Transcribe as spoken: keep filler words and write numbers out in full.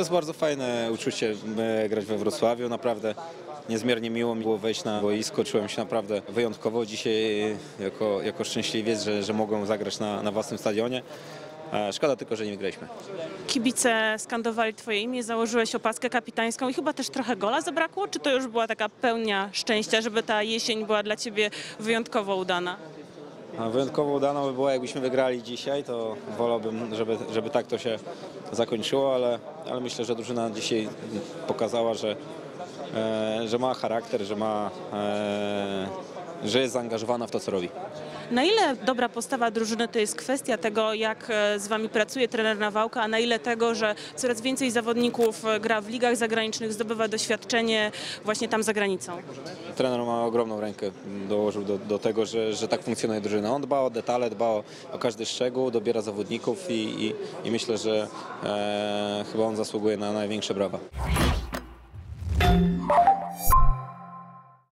jest bardzo fajne uczucie grać we Wrocławiu, naprawdę niezmiernie miło mi było wejść na boisko, czułem się naprawdę wyjątkowo dzisiaj jako, jako szczęśliwiec, że, że mogłem zagrać na, na własnym stadionie. Szkoda tylko, że nie wygraliśmy. Kibice skandowali twoje imię, założyłeś opaskę kapitańską i chyba też trochę gola zabrakło? Czy to już była taka pełnia szczęścia, żeby ta jesień była dla ciebie wyjątkowo udana? A wyjątkowo udana by była, jakbyśmy wygrali dzisiaj, to wolałbym, żeby, żeby tak to się zakończyło, ale, ale myślę, że drużyna dzisiaj pokazała, że, e, że ma charakter, że, ma, e, że jest zaangażowana w to, co robi. Na ile dobra postawa drużyny to jest kwestia tego, jak z wami pracuje trener Nawałka, a na ile tego, że coraz więcej zawodników gra w ligach zagranicznych, zdobywa doświadczenie właśnie tam za granicą? Trener ma ogromną rękę, dołożył do, do tego, że, że tak funkcjonuje drużyna. On dba o detale, dba o, o każdy szczegół, dobiera zawodników i, i, i myślę, że e, chyba on zasługuje na największe brawa.